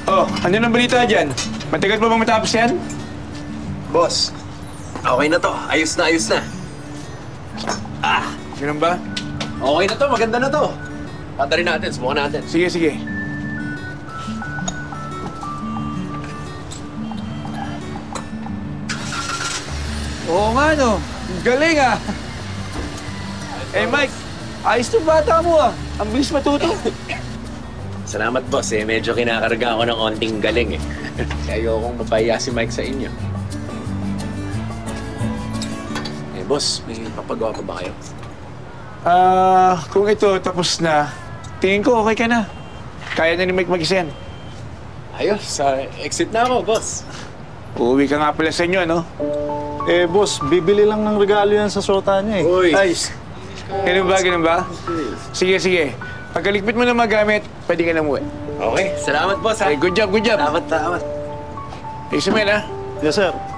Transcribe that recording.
Oh, ano nang balita dyan? Matagal pa bang matapos yan? Boss, okay na to. Ayos na, ayos na. Ganun ba? Okay na to, maganda na to. Patarin natin, subukan natin. Sige, sige. Oo nga, no. Galing, ah. Eh, Mike, ayos tong bata mo, ah. Ang bilis matuto. Salamat, boss. Medyo kinakarga ako ng konting galing, eh. Kaya ayokong mapahiya si Mike sa inyo. Boss, may papagawa pa ba kayo? Kung ito tapos na, tingin ko okay ka na. Kaya na ni Mike mag-isa yan. Ayos, exit na ako, boss. Uuwi ka nga pala sa inyo, no? Eh, boss, bibili lang ng regalo yan sa shota niya eh. Uy! Ayos. Ganun ba, ganun ba? Sige, sige. Pagkalikpit mo na magamit, pwede ka na umuwi. Okay, salamat, boss, ha? Okay, good job, good job. Salamat, salamat. Ayos mo yan, ha? Yes, sir.